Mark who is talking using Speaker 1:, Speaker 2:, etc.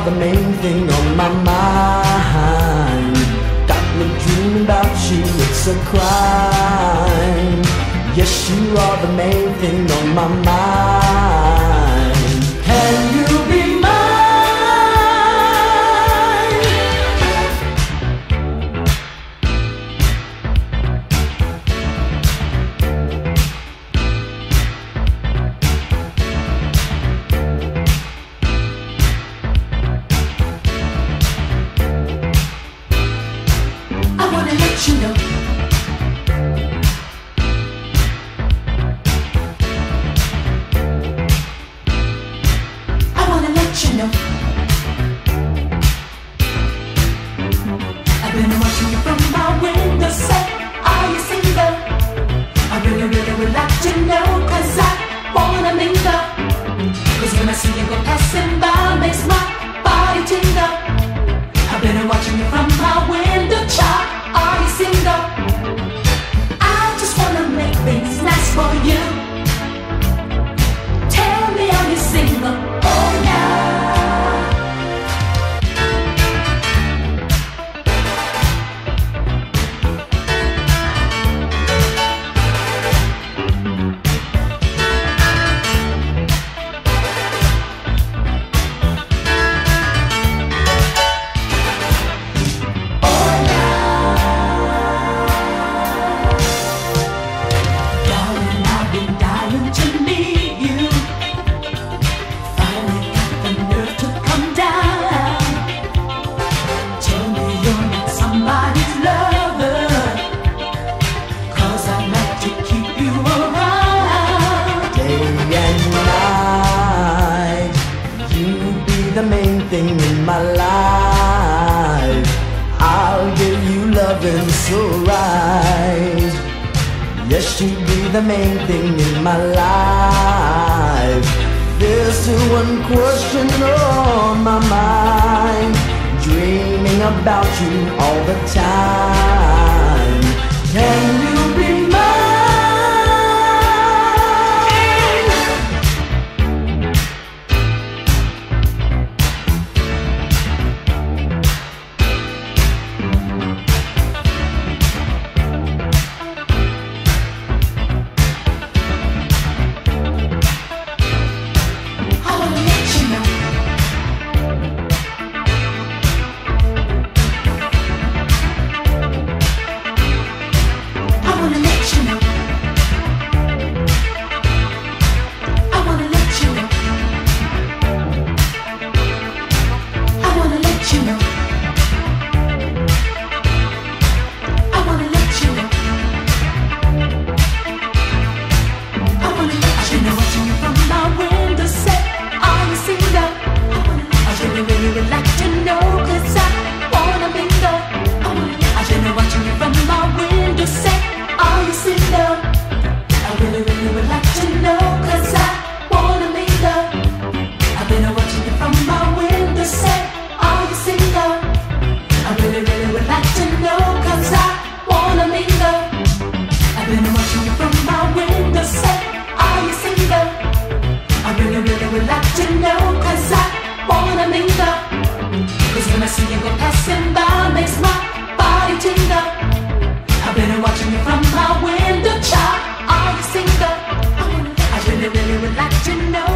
Speaker 1: the main thing on my mind. Got me dreaming about you, it's a crime. Yes, you are the main thing on my mind. Can you be mine?
Speaker 2: I wanna let you know. I wanna let you know. I've been watching you from my window set. Are you single? I really, really would like to know, 'cause I wanna mingle. 'Cause when I see you go passing by, makes my body tingle. I've been watching you from my window, child. Are you single? I just wanna make things nice for you. Tell me, are you single? Oh, yeah. Darling, I've been dying to meet you. Finally got the nerve to come down. Tell me you're not somebody's lover, 'cause I'd like to keep you around.
Speaker 1: Day and night, you be the main thing in my life. I'll give you loving so right. Yes, you be the main thing in my life. There's still one question on my mind, dreaming about you all the time. Can you be mine?
Speaker 2: I wanna let you know. I wanna let you know. I wanna let you know. I wanna let you know. I wanna let you know. I wanna let you know. Watching you from my window set. Are you single? I really, really would like to know, 'cause I wanna mingle. I really watching you from my window set. Are you single? I really, really would like to know, 'cause I wanna mingle. I've been watching you from my window set. Are you single? I really, really would like to know, 'cause I wanna mingle. I've been watching you from my window set. Are you single? I really, really would like to know, 'cause I wanna mingle. 'Cause when I see you go passing by, makes my body tingle. I've been watching you from my window, child. Are you single? I really, really would like to know.